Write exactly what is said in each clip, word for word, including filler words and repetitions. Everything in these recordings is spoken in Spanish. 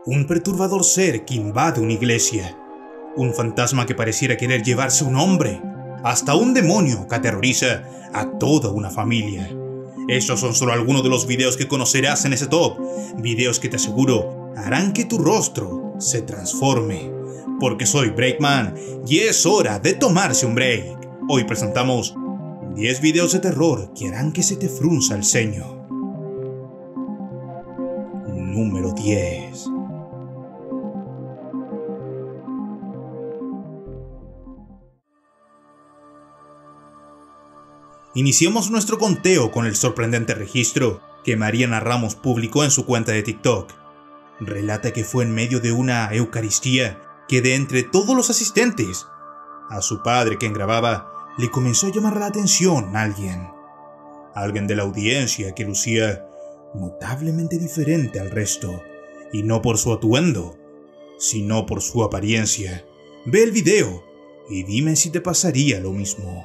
Un perturbador ser que invade una iglesia. Un fantasma que pareciera querer llevarse un hombre. Hasta un demonio que aterroriza a toda una familia. Estos son solo algunos de los videos que conocerás en ese top. Videos que te aseguro harán que tu rostro se transforme. Porque soy Breakman y es hora de tomarse un break. Hoy presentamos diez videos de terror que harán que se te frunza el ceño. Número diez. Iniciamos nuestro conteo con el sorprendente registro que Mariana Ramos publicó en su cuenta de TikTok. Relata que fue en medio de una eucaristía que de entre todos los asistentes, a su padre quien grababa, le comenzó a llamar la atención a alguien. Alguien de la audiencia que lucía notablemente diferente al resto, y no por su atuendo, sino por su apariencia. Ve el video y dime si te pasaría lo mismo.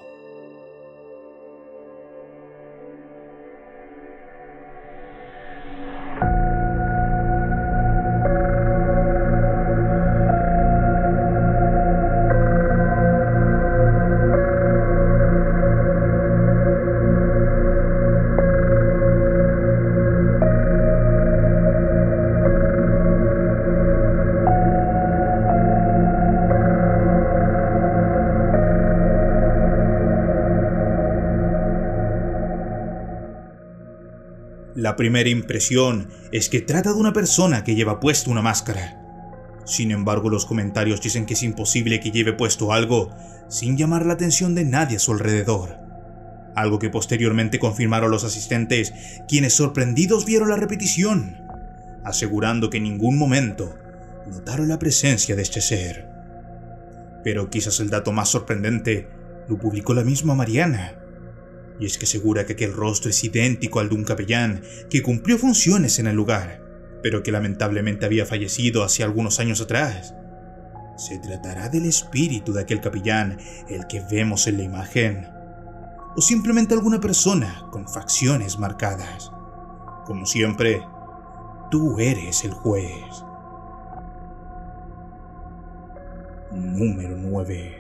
La primera impresión es que trata de una persona que lleva puesto una máscara. Sin embargo, los comentarios dicen que es imposible que lleve puesto algo sin llamar la atención de nadie a su alrededor. Algo que posteriormente confirmaron los asistentes, quienes sorprendidos vieron la repetición, asegurando que en ningún momento notaron la presencia de este ser. Pero quizás el dato más sorprendente lo publicó la misma Mariana. Y es que asegura que aquel rostro es idéntico al de un capellán que cumplió funciones en el lugar, pero que lamentablemente había fallecido hace algunos años atrás. ¿Se tratará del espíritu de aquel capellán el que vemos en la imagen? ¿O simplemente alguna persona con facciones marcadas? Como siempre, tú eres el juez. Número nueve.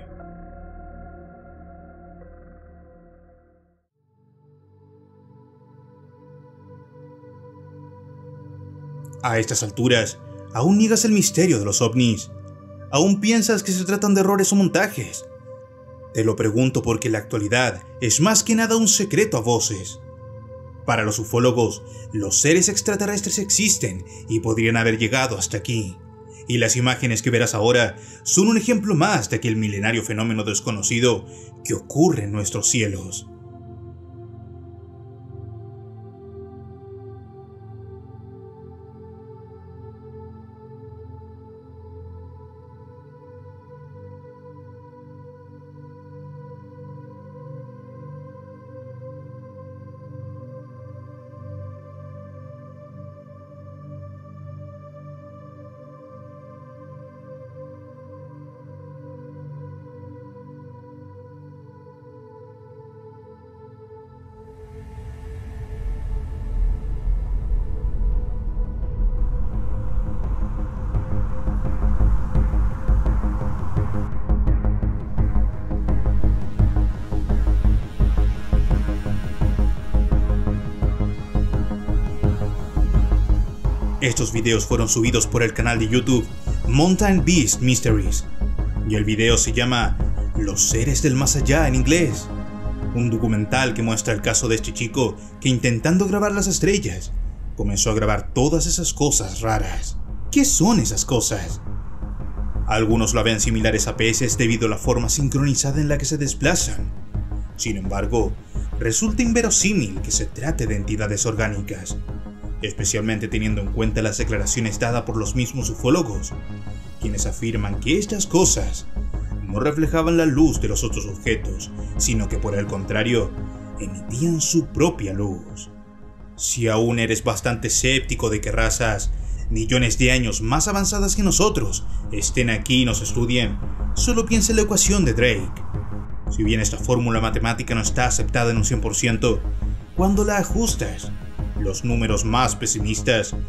A estas alturas, aún niegas el misterio de los ovnis. ¿Aún piensas que se tratan de errores o montajes? Te lo pregunto porque en la actualidad es más que nada un secreto a voces. Para los ufólogos, los seres extraterrestres existen y podrían haber llegado hasta aquí. Y las imágenes que verás ahora son un ejemplo más de aquel milenario fenómeno desconocido que ocurre en nuestros cielos. Estos videos fueron subidos por el canal de YouTube Mountain Beast Mysteries, y el video se llama Los seres del más allá en inglés, un documental que muestra el caso de este chico que, intentando grabar las estrellas, comenzó a grabar todas esas cosas raras. ¿Qué son esas cosas? Algunos lo ven similares a peces debido a la forma sincronizada en la que se desplazan. Sin embargo, resulta inverosímil que se trate de entidades orgánicas, especialmente teniendo en cuenta las declaraciones dadas por los mismos ufólogos, quienes afirman que estas cosas no reflejaban la luz de los otros objetos, sino que por el contrario, emitían su propia luz. Si aún eres bastante escéptico de que razas millones de años más avanzadas que nosotros estén aquí y nos estudien, solo piensa en la ecuación de Drake. Si bien esta fórmula matemática no está aceptada en un cien por ciento, cuando la ajustas, los números más pesimistas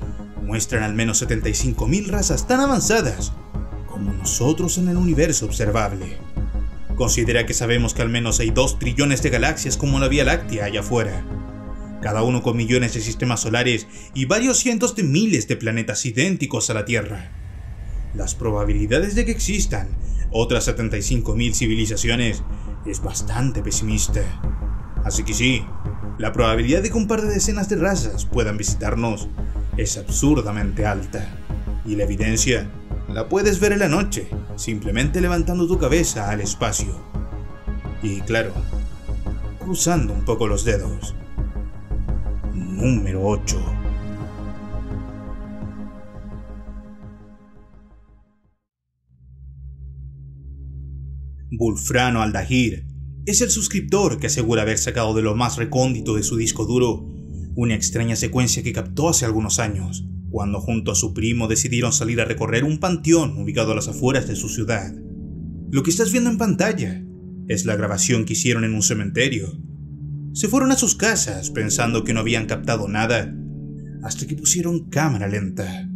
muestran al menos setenta y cinco mil razas tan avanzadas como nosotros en el universo observable. Considera que sabemos que al menos hay dos trillones de galaxias como la Vía Láctea allá afuera, cada uno con millones de sistemas solares y varios cientos de miles de planetas idénticos a la Tierra. Las probabilidades de que existan otras setenta y cinco mil civilizaciones es bastante pesimista. Así que sí, la probabilidad de que un par de decenas de razas puedan visitarnos es absurdamente alta. Y la evidencia la puedes ver en la noche, simplemente levantando tu cabeza al espacio. Y claro, cruzando un poco los dedos. Número ocho. Wulfrano Aldahir es el suscriptor que asegura haber sacado de lo más recóndito de su disco duro una extraña secuencia que captó hace algunos años, cuando junto a su primo decidieron salir a recorrer un panteón ubicado a las afueras de su ciudad. Lo que estás viendo en pantalla es la grabación que hicieron en un cementerio. Se fueron a sus casas pensando que no habían captado nada, hasta que pusieron cámara lenta.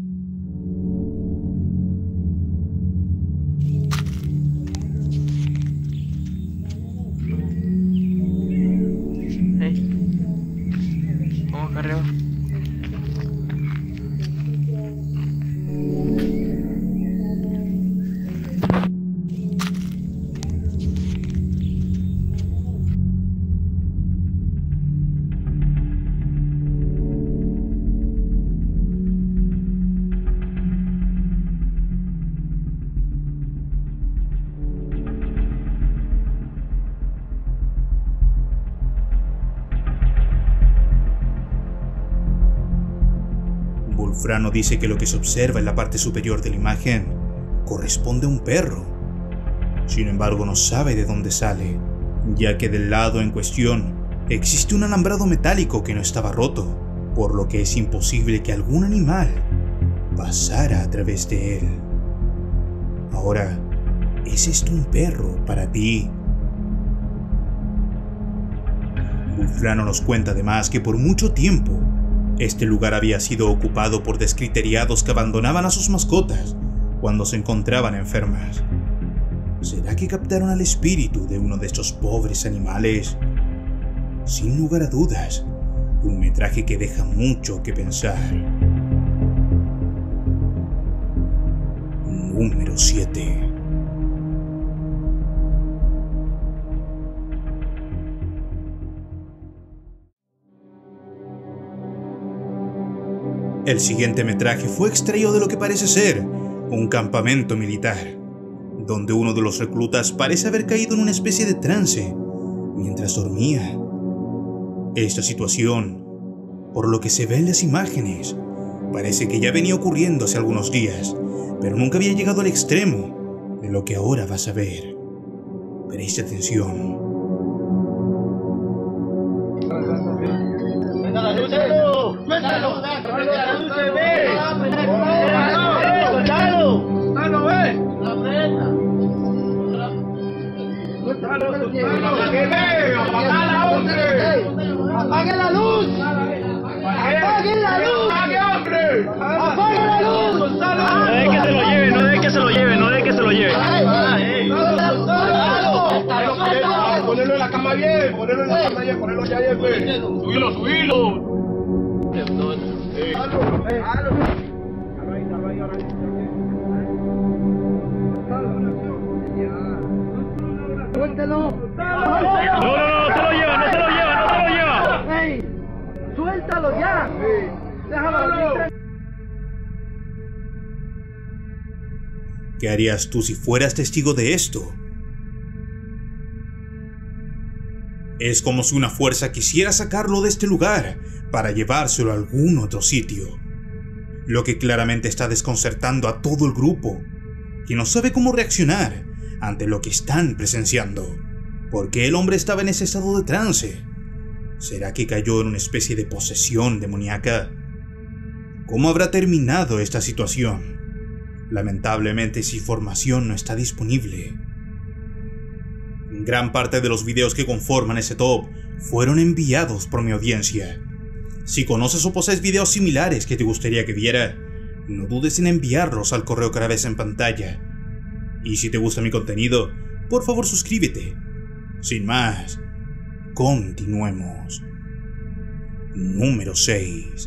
Wulfrano dice que lo que se observa en la parte superior de la imagen corresponde a un perro. Sin embargo, no sabe de dónde sale, ya que del lado en cuestión existe un alambrado metálico que no estaba roto, por lo que es imposible que algún animal pasara a través de él. Ahora, ¿es esto un perro para ti? Wulfrano nos cuenta además que por mucho tiempo este lugar había sido ocupado por descriteriados que abandonaban a sus mascotas cuando se encontraban enfermas. ¿Será que captaron al espíritu de uno de estos pobres animales? Sin lugar a dudas, un metraje que deja mucho que pensar. Número siete. El siguiente metraje fue extraído de lo que parece ser un campamento militar, donde uno de los reclutas parece haber caído en una especie de trance mientras dormía. Esta situación, por lo que se ve en las imágenes, parece que ya venía ocurriendo hace algunos días, pero nunca había llegado al extremo de lo que ahora vas a ver. Preste atención. ¡Apague la luz! ¡Apague la luz! ¡Apague la luz! No deje que se lo lleve, no deje que se lo lleve, no deje que se lo lleve. Ponelo en la cama bien, ponelo en la cama bien, ponelo ya bien, güey. Subilo, subilo. ¡Suéltelo! No, no, no, no se lo lleva, no se lo lleva, no se lo lleva. ¡Ey! ¡Suéltalo ya! ¡Déjalo! ¿Qué harías tú si fueras testigo de esto? Es como si una fuerza quisiera sacarlo de este lugar para llevárselo a algún otro sitio. Lo que claramente está desconcertando a todo el grupo, que no sabe cómo reaccionar ante lo que están presenciando. ¿Por qué el hombre estaba en ese estado de trance? ¿Será que cayó en una especie de posesión demoníaca? ¿Cómo habrá terminado esta situación? Lamentablemente esa información no está disponible. Gran parte de los videos que conforman ese top fueron enviados por mi audiencia, Si conoces o posees videos similares que te gustaría que viera, no dudes en enviarlos al correo que ahora ves en pantalla. Y si te gusta mi contenido, por favor suscríbete. Sin más, continuemos. Número seis.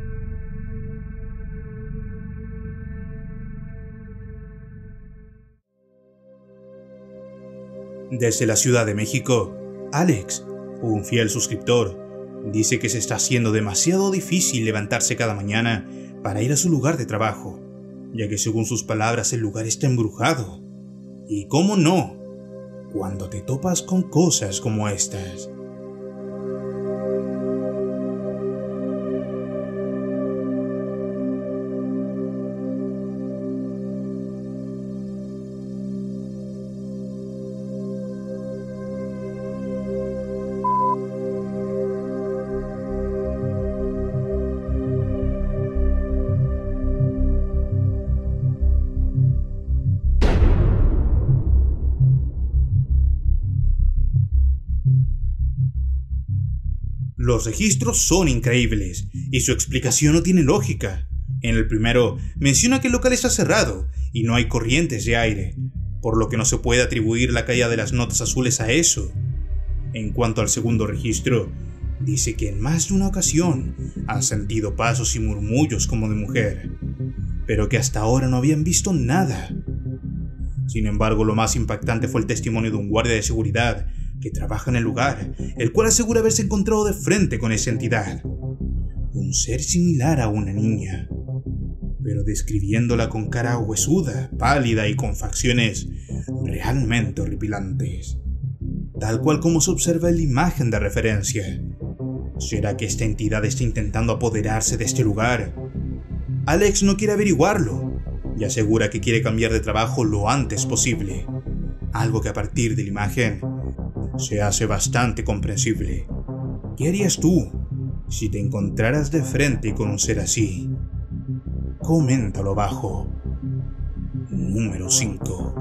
Desde la Ciudad de México, Alex, un fiel suscriptor, dice que se está haciendo demasiado difícil levantarse cada mañana para ir a su lugar de trabajo, ya que según sus palabras el lugar está embrujado. Y cómo no, cuando te topas con cosas como estas. Los registros son increíbles, y su explicación no tiene lógica. En el primero, menciona que el local está cerrado y no hay corrientes de aire, por lo que no se puede atribuir la caída de las notas azules a eso. En cuanto al segundo registro, dice que en más de una ocasión han sentido pasos y murmullos como de mujer, pero que hasta ahora no habían visto nada. Sin embargo, lo más impactante fue el testimonio de un guardia de seguridad que trabaja en el lugar, el cual asegura haberse encontrado de frente con esa entidad, un ser similar a una niña, pero describiéndola con cara huesuda, pálida y con facciones realmente horripilantes, tal cual como se observa en la imagen de referencia. ¿Será que esta entidad está intentando apoderarse de este lugar? Alex no quiere averiguarlo y asegura que quiere cambiar de trabajo lo antes posible, algo que a partir de la imagen se hace bastante comprensible. ¿Qué harías tú si te encontraras de frente con un ser así? Coméntalo abajo. Número cinco.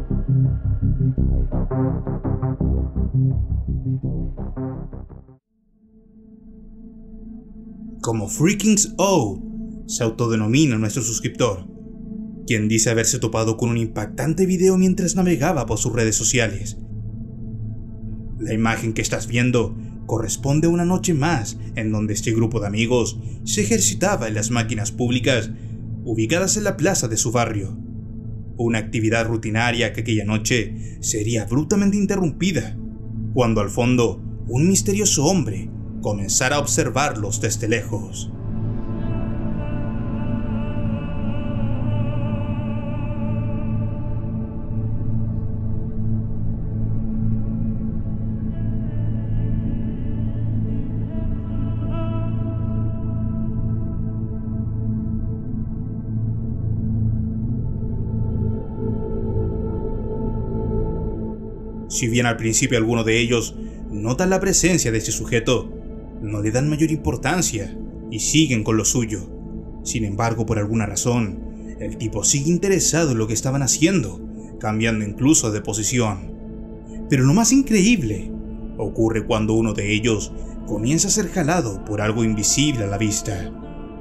Como Freakings O se autodenomina nuestro suscriptor, quien dice haberse topado con un impactante video mientras navegaba por sus redes sociales. La imagen que estás viendo corresponde a una noche más en donde este grupo de amigos se ejercitaba en las máquinas públicas ubicadas en la plaza de su barrio. Una actividad rutinaria que aquella noche sería abruptamente interrumpida, cuando al fondo un misterioso hombre comenzara a observarlos desde lejos. Si bien al principio alguno de ellos notan la presencia de este sujeto, no le dan mayor importancia y siguen con lo suyo. Sin embargo, por alguna razón, el tipo sigue interesado en lo que estaban haciendo, cambiando incluso de posición. Pero lo más increíble ocurre cuando uno de ellos comienza a ser jalado por algo invisible a la vista.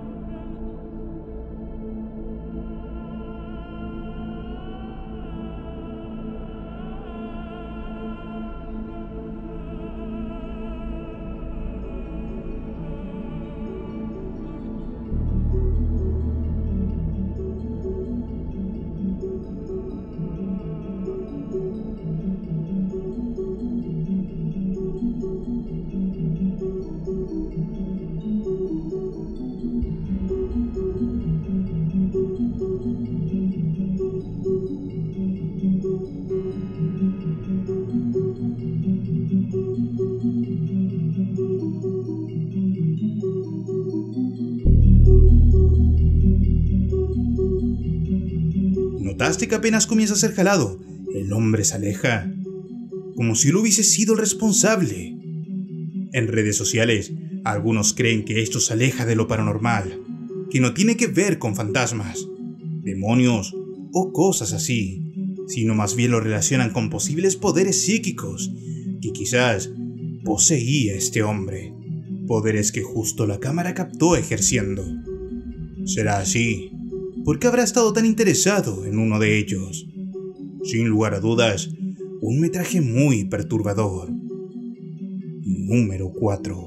¿Notaste que apenas comienza a ser jalado, el hombre se aleja? Como si él hubiese sido el responsable. En redes sociales, algunos creen que esto se aleja de lo paranormal, que no tiene que ver con fantasmas, demonios o cosas así, sino más bien lo relacionan con posibles poderes psíquicos que quizás poseía este hombre, poderes que justo la cámara captó ejerciendo. Será así, porque habrá estado tan interesado en uno de ellos. Sin lugar a dudas, un metraje muy perturbador. Número cuatro.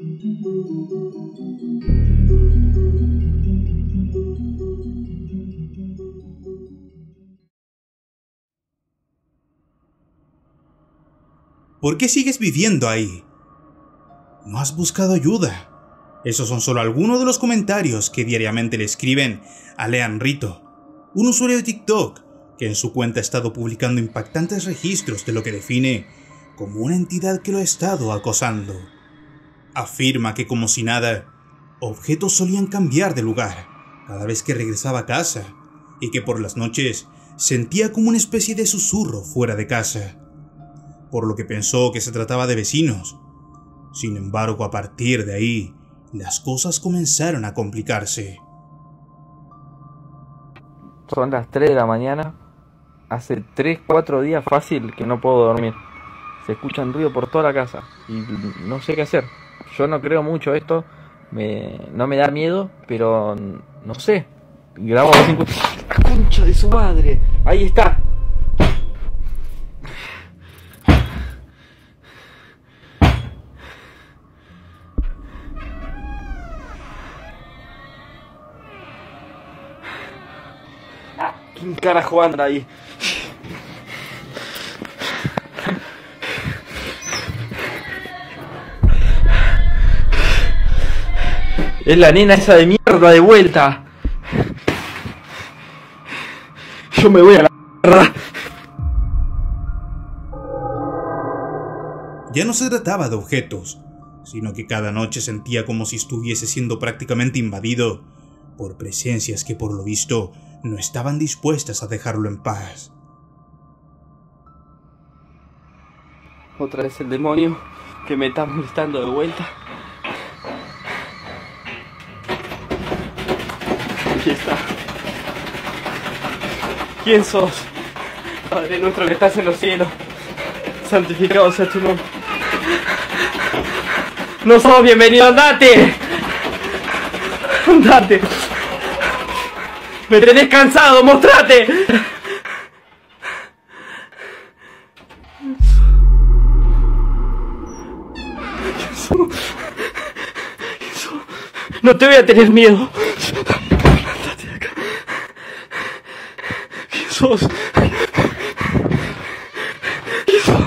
¿Por qué sigues viviendo ahí? ¿No has buscado ayuda? Esos son solo algunos de los comentarios que diariamente le escriben a Lean Rito, un usuario de TikTok que en su cuenta ha estado publicando impactantes registros de lo que define como una entidad que lo ha estado acosando. Afirma que como si nada, objetos solían cambiar de lugar cada vez que regresaba a casa y que por las noches sentía como una especie de susurro fuera de casa, por lo que pensó que se trataba de vecinos. Sin embargo, a partir de ahí, las cosas comenzaron a complicarse. Son las tres de la mañana. Hace tres, cuatro días fácil que no puedo dormir. Se escuchan ruido por toda la casa y no sé qué hacer. Yo no creo mucho esto, me, no me da miedo, pero no sé. Grabo a cinco... ¡La concha de su madre! Ahí está. ¿Quién carajo anda ahí? Es la nena esa de mierda de vuelta. Yo me voy a la mierda. Ya no se trataba de objetos, sino que cada noche sentía como si estuviese siendo prácticamente invadido por presencias que por lo visto no estaban dispuestas a dejarlo en paz. Otra vez el demonio que me está molestando de vuelta. Aquí está. ¿Quién sos? Padre nuestro que estás en los cielos, santificado sea tu nombre. No sos bienvenido, andate. Andate. Me tenés cansado, mostrate. No te voy a tener miedo. Andate de acá. ¿Quién sos? ¿Quién sos?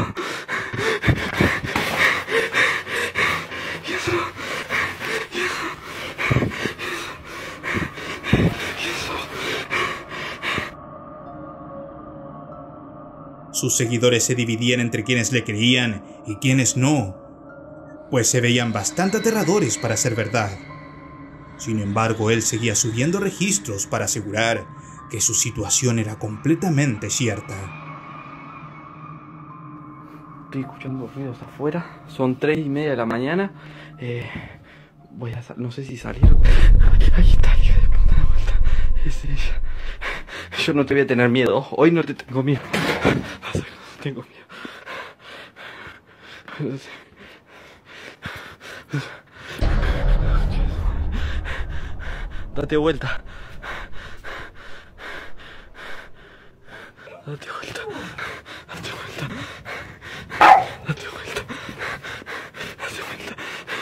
Sus seguidores se dividían entre quienes le creían y quienes no, pues se veían bastante aterradores para ser verdad. Sin embargo, él seguía subiendo registros para asegurar que su situación era completamente cierta. Estoy escuchando ruidos afuera, son tres y media de la mañana. Eh, voy a no sé si salir. Ahí está, hija de puta de vuelta. Es ella. Yo no te voy a tener miedo, hoy no te tengo miedo. Tengo miedo. Date vuelta. Date vuelta. Date vuelta. Date vuelta. Date vuelta.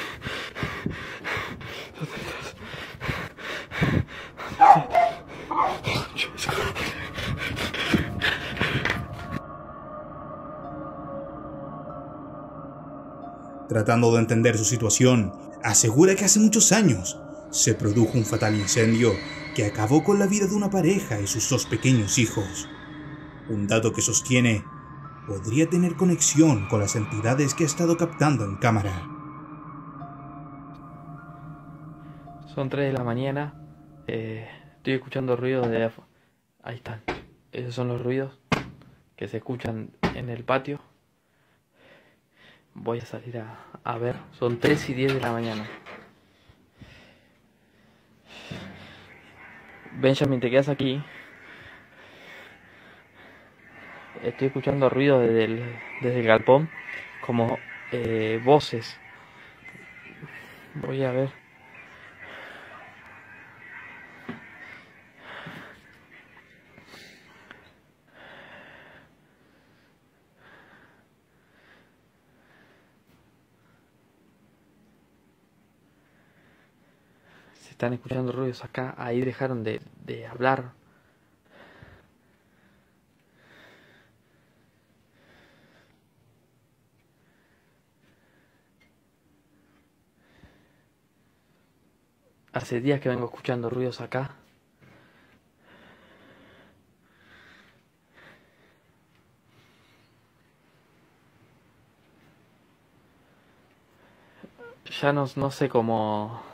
¿Dónde estás? Tratando de entender su situación, asegura que hace muchos años se produjo un fatal incendio que acabó con la vida de una pareja y sus dos pequeños hijos. Un dato que sostiene podría tener conexión con las entidades que ha estado captando en cámara. Son tres de la mañana. Eh, estoy escuchando ruidos de... Ahí están. Esos son los ruidos que se escuchan en el patio. Voy a salir a, a ver. Son tres y diez de la mañana. Benjamin, te quedas aquí. Estoy escuchando ruidos desde el, desde el galpón. Como eh, voces. Voy a ver. Se están escuchando ruidos acá. Ahí dejaron de, de hablar. Hace días que vengo escuchando ruidos acá. Ya no, no sé cómo...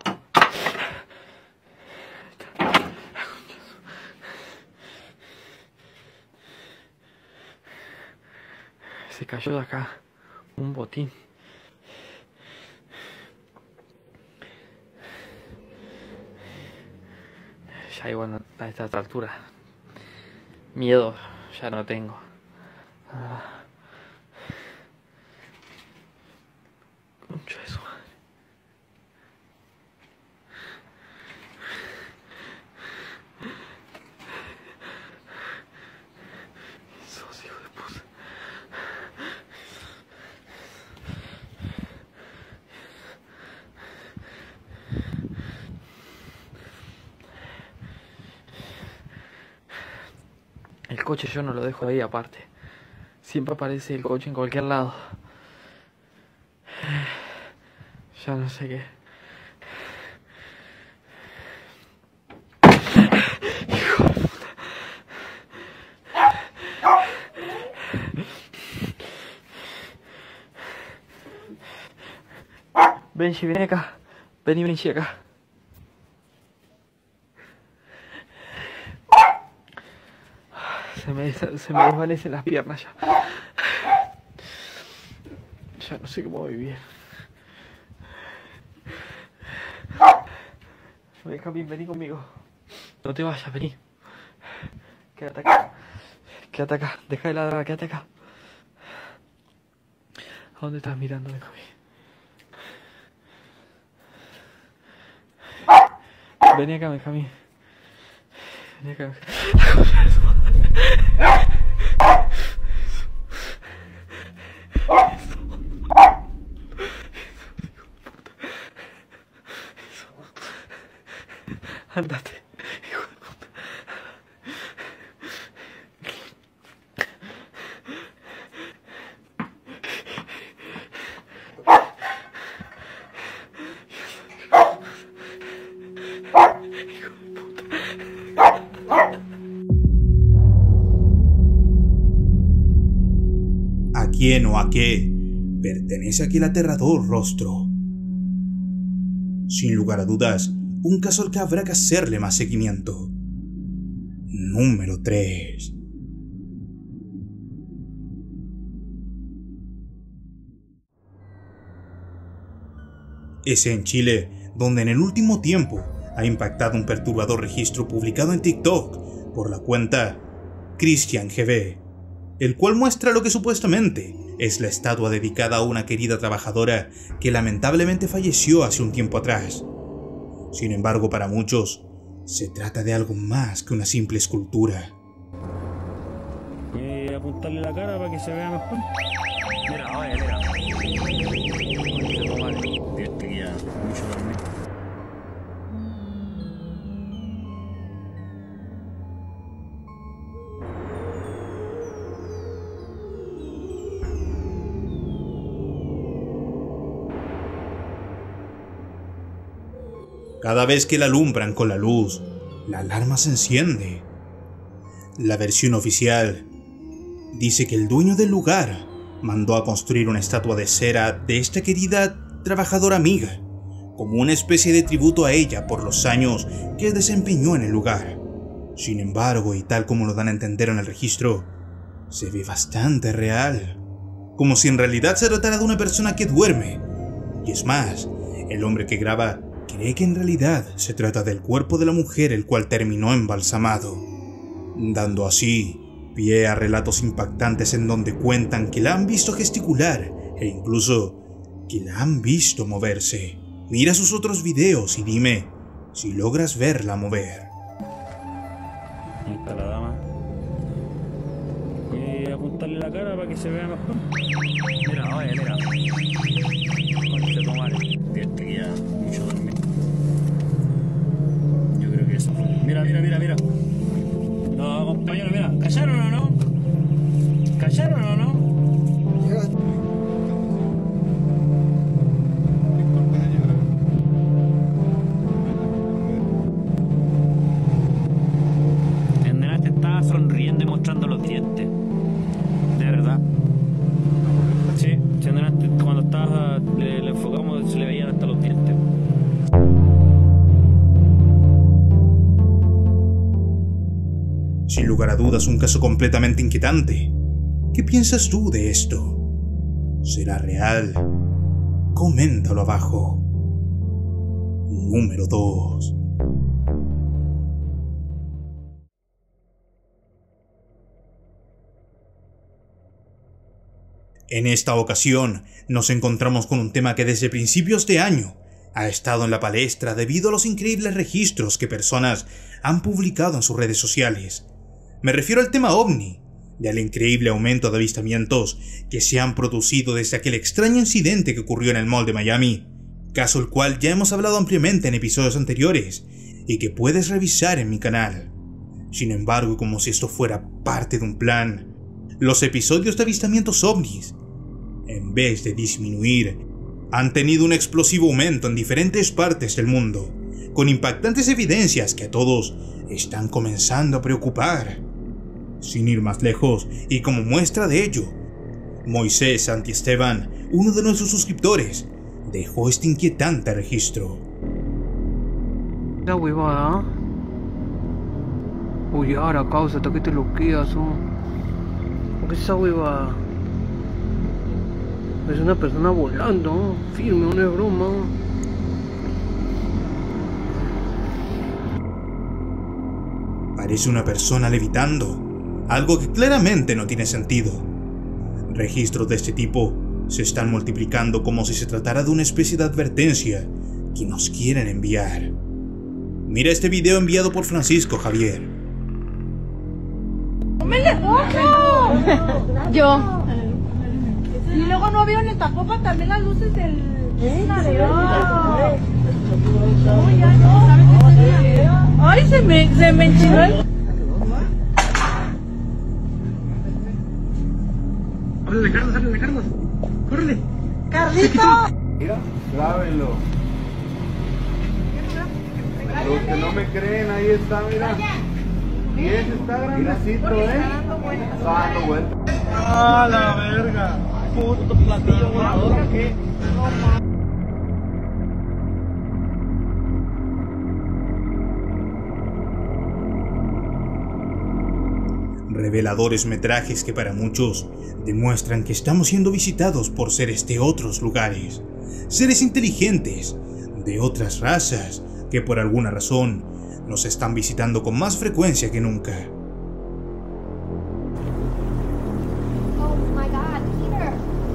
Se cayó de acá un botín. Ya igual a esta altura miedo ya no tengo. Ah. Concha de su madre. Esos hijos de puta. El coche yo no lo dejo ahí aparte. Siempre aparece el coche en cualquier lado. Ya no sé qué. Hijo de puta. Benji, ven acá. Vení, Benji, acá. Se me, se me desvanecen las piernas ya. Ya no sé cómo vivir. Benjamín, vení conmigo. No te vayas, vení. Quédate acá. Quédate acá. Deja de ladrar, quédate acá. ¿A dónde estás mirando, Benjamín? Vení acá, Benjamín. Vení acá, Benjamín. Andate, hijo de puta. ¿A quién o a qué pertenece aquel aterrador rostro? Sin lugar a dudas, un caso al que habrá que hacerle más seguimiento. Número tres. Es en Chile, donde en el último tiempo ha impactado un perturbador registro publicado en TikTok por la cuenta Christian G B, el cual muestra lo que supuestamente es la estatua dedicada a una querida trabajadora que lamentablemente falleció hace un tiempo atrás. Sin embargo, para muchos, se trata de algo más que una simple escultura. Eh, apuntarle la cara para que se vea mejor. Mira, oye, mira. Este que ya mucho dormir. Cada vez que la alumbran con la luz, la alarma se enciende. La versión oficial dice que el dueño del lugar mandó a construir una estatua de cera de esta querida trabajadora amiga, como una especie de tributo a ella por los años que desempeñó en el lugar. Sin embargo, y tal como lo dan a entender en el registro, se ve bastante real, como si en realidad se tratara de una persona que duerme. Y es más, el hombre que graba cree que en realidad se trata del cuerpo de la mujer el cual terminó embalsamado, dando así pie a relatos impactantes en donde cuentan que la han visto gesticular e incluso que la han visto moverse. Mira sus otros videos y dime si logras verla mover. Ahí está la dama. Voy a apuntarle la cara para que se vea mejor. Mira, oye, mira. Concha tu madre. Este que ya mucho dormir. Yo creo que eso fue. Mira, mira, mira, mira. No, compañero, mira. ¿Callaron o no? ¿Callaron o no? Sonriendo y mostrando los dientes. De verdad. Sí, cuando estaba, le, le enfocamos, se le veían hasta los dientes. Sin lugar a dudas, un caso completamente inquietante. ¿Qué piensas tú de esto? ¿Será real? Coméntalo abajo. Número dos. En esta ocasión, nos encontramos con un tema que desde principios de año ha estado en la palestra debido a los increíbles registros que personas han publicado en sus redes sociales. Me refiero al tema OVNI, y al increíble aumento de avistamientos que se han producido desde aquel extraño incidente que ocurrió en el Mall de Miami, caso el cual ya hemos hablado ampliamente en episodios anteriores y que puedes revisar en mi canal. Sin embargo, como si esto fuera parte de un plan, los episodios de avistamientos ovnis, en vez de disminuir, han tenido un explosivo aumento en diferentes partes del mundo, con impactantes evidencias que a todos están comenzando a preocupar. Sin ir más lejos, y como muestra de ello, Moisés Santiesteban, uno de nuestros suscriptores, dejó este inquietante registro. La huevada. Oye, ahora causa, hasta que te lo quedas, ¿no? ¿Qué es esa huevada? Es una persona volando, ¿no? Firme, no es broma. Parece una persona levitando, algo que claramente no tiene sentido. Registros de este tipo se están multiplicando como si se tratara de una especie de advertencia que nos quieren enviar. Mira este video enviado por Francisco Javier. ¡Tómele foto! Yo. Y luego no veo en el tapopa también las luces del... No, ya no, ¿sabes qué? Ay, se me, se me enchinó el... ¡Háblale, Carlos, háblale, Carlos! ¡Córrele! ¡Carlito! Mira, grábenlo. Los que no me creen, ahí está, mira. Y ese está grandecito, ¿eh? Está dando vuelta. ¡Ah, la verga! Puto platillo volador, ¿qué? Reveladores metrajes que para muchos demuestran que estamos siendo visitados por seres de otros lugares, seres inteligentes, de otras razas, que por alguna razón nos están visitando con más frecuencia que nunca. Oh my God, Peter!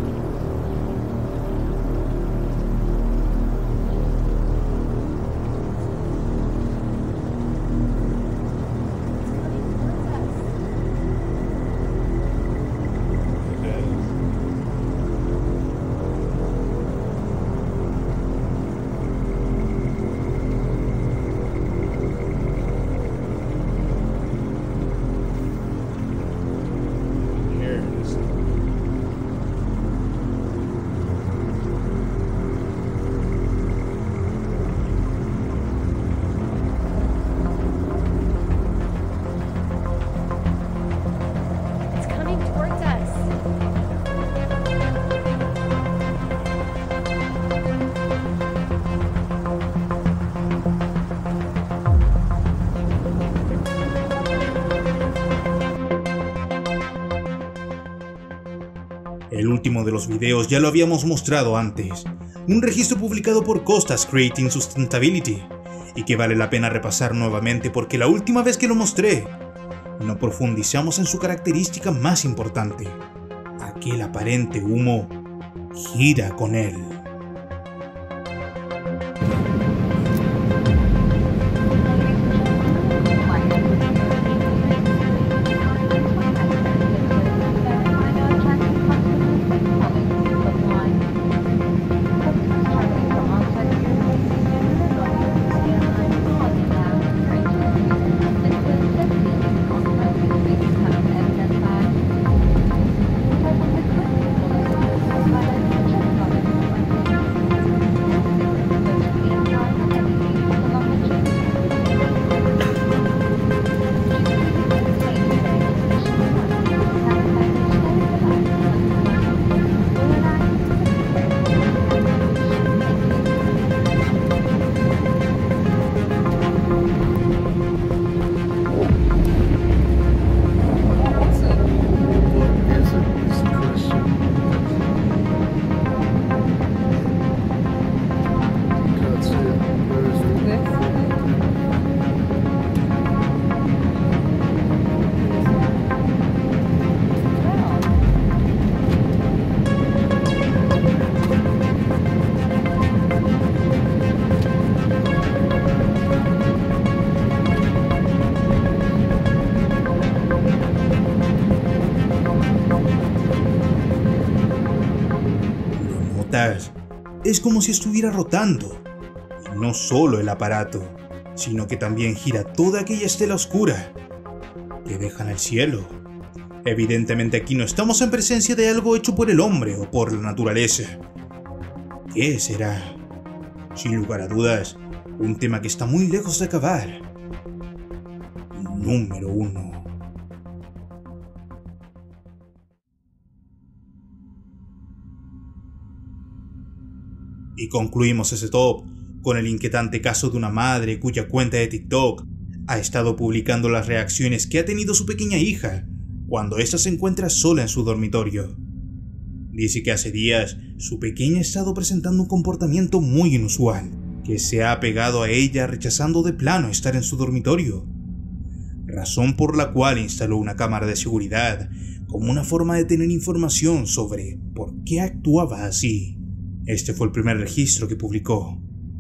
El último de los videos ya lo habíamos mostrado antes, un registro publicado por Costas Creating Sustainability, y que vale la pena repasar nuevamente porque la última vez que lo mostré, no profundizamos en su característica más importante: aquel aparente humo gira con él. Es como si estuviera rotando. Y no solo el aparato, sino que también gira toda aquella estela oscura que dejan el cielo. Evidentemente aquí no estamos en presencia de algo hecho por el hombre o por la naturaleza. ¿Qué será? Sin lugar a dudas, un tema que está muy lejos de acabar. Número uno. Y concluimos ese top con el inquietante caso de una madre cuya cuenta de TikTok ha estado publicando las reacciones que ha tenido su pequeña hija cuando ésta se encuentra sola en su dormitorio. Dice que hace días su pequeña ha estado presentando un comportamiento muy inusual, que se ha apegado a ella rechazando de plano estar en su dormitorio, razón por la cual instaló una cámara de seguridad como una forma de tener información sobre por qué actuaba así. Este fue el primer registro que publicó.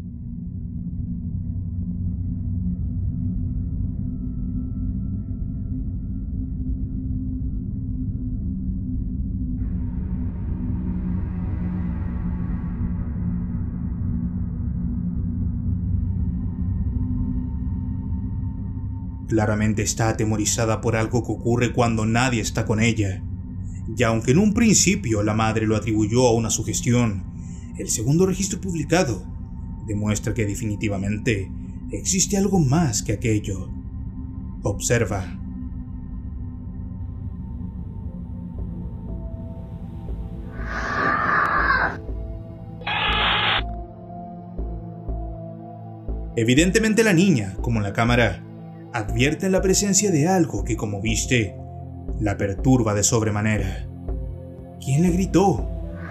Claramente está atemorizada por algo que ocurre cuando nadie está con ella. Y aunque en un principio la madre lo atribuyó a una sugestión, el segundo registro publicado demuestra que definitivamente existe algo más que aquello. Observa. Evidentemente la niña, como la cámara, advierten la presencia de algo que, como viste, la perturba de sobremanera. ¿Quién le gritó?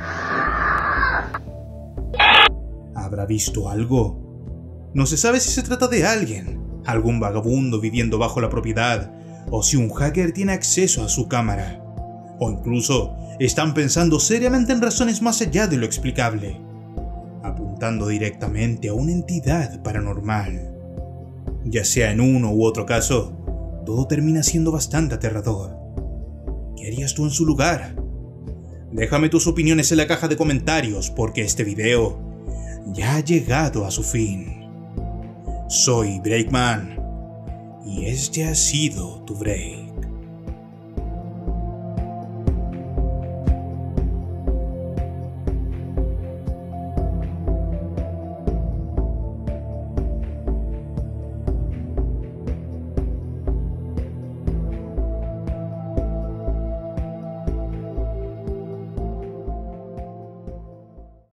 ¿Habrá visto algo? No se sabe si se trata de alguien, algún vagabundo viviendo bajo la propiedad, o si un hacker tiene acceso a su cámara. O incluso están pensando seriamente en razones más allá de lo explicable, apuntando directamente a una entidad paranormal. Ya sea en uno u otro caso, todo termina siendo bastante aterrador. ¿Qué harías tú en su lugar? Déjame tus opiniones en la caja de comentarios porque este video ya ha llegado a su fin. Soy Breakman y este ha sido tu break.